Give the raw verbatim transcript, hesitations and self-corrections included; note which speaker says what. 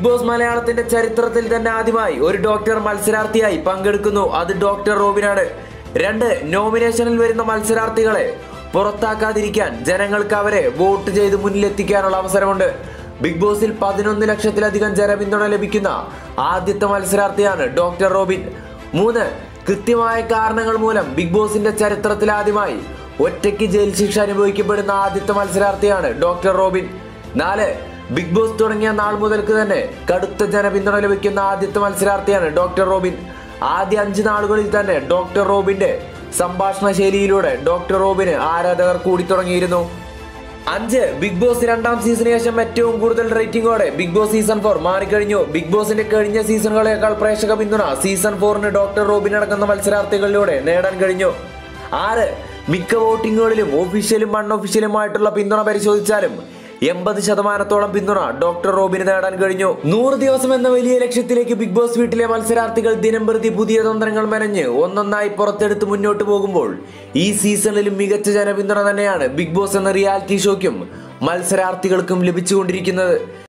Speaker 1: Big boss മലയാളത്തിന്റെ ചരിത്രത്തിൽ തന്നെ ആദ്യമായി ഒരു ഡോക്ടർ മത്സരാർത്ഥിയായി പങ്കെടുക്കുന്നു. അത് ഡോക്ടർ റോബിനാണ്. രണ്ട്, നോമിനേഷനിൽ വരുന്ന മത്സരാർത്ഥികളെ പുറത്താക്കാതിരിക്കാൻ ജനങ്ങൾക്ക് അവരെ വോട്ട് ചെയ്ത് മുന്നിലെത്തിക്കാനുള്ള അവസരമുണ്ട്. ബിഗ് ബോസിൽ പതിനൊന്ന് ലക്ഷത്തിലധികം ജനപിന്തുണ ലഭിക്കുന്ന ആദ്യത്തെ മത്സരാർത്ഥിയാണ് ഡോക്ടർ റോബിൻ. മൂന്ന്, കൃത്യമായ കാരണങ്ങൾ മൂലം ബിഗ് ബോസിന്റെ ചരിത്രത്തിൽ ആദ്യമായി ഒറ്റയ്ക്ക് ജയിൽ ശിക്ഷ അനുഭവിക്കപ്പെടുന്ന ആദ്യത്തെ മത്സരാർത്ഥിയാണ് ഡോക്ടർ റോബിൻ. നാല്, ബിഗ് ബോസ് തുടങ്ങിയ നാൾ മുതൽക്ക് തന്നെ കടുത്ത ജനപിന്തുണ ലഭിക്കുന്ന ആദ്യത്തെ മത്സരാർത്ഥിയാണ് ഡോക്ടർ റോബിൻ. ആദ്യ അഞ്ച് നാളുകളിൽ തന്നെ ഡോക്ടർ റോബിന്റെ സംഭാഷണ ശൈലിയിലൂടെ ഡോക്ടർ റോബിന് ആരാധകർ കൂടി തുടങ്ങിയിരുന്നു. അഞ്ച്, ബിഗ് ബോസ് രണ്ടാം സീസണിന് ശേഷം ഏറ്റവും കൂടുതൽ റേറ്റിംഗോടെ ബിഗ് ബോസ് സീസൺ ഫോർ മാറിക്കഴിഞ്ഞു. ബിഗ് ബോസിന്റെ കഴിഞ്ഞ സീസണുകളേക്കാൾ പ്രേക്ഷക പിന്തുണ സീസൺ ഫോറിന് ഡോക്ടർ റോബിൻ അടങ്ങുന്ന മത്സരാർത്ഥികളിലൂടെ നേടാൻ കഴിഞ്ഞു. ആറ്, മിക്ക വോട്ടിങ്ങുകളിലും ഒഫീഷ്യലും അൺഒഫീഷ്യലുമായിട്ടുള്ള പിന്തുണ പരിശോധിച്ചാലും എൺപത് ശതമാനത്തോളം പിന്തുണ ഡോക്ടർ റോബിന് നേടാൻ കഴിഞ്ഞു. നൂറ് ദിവസം എന്ന വലിയ ലക്ഷ്യത്തിലേക്ക് ബിഗ് ബോസ് വീട്ടിലെ മത്സരാർത്ഥികൾ ദിനംപ്രതി പുതിയ തന്ത്രങ്ങൾ മെനഞ്ഞ് ഒന്നൊന്നായി പുറത്തെടുത്ത് മുന്നോട്ട് പോകുമ്പോൾ ഈ സീസണിലും മികച്ച ജനപിന്തുണ തന്നെയാണ് ബിഗ് ബോസ് എന്ന റിയാലിറ്റി ഷോയ്ക്കും മത്സരാർത്ഥികൾക്കും ലഭിച്ചുകൊണ്ടിരിക്കുന്നത്.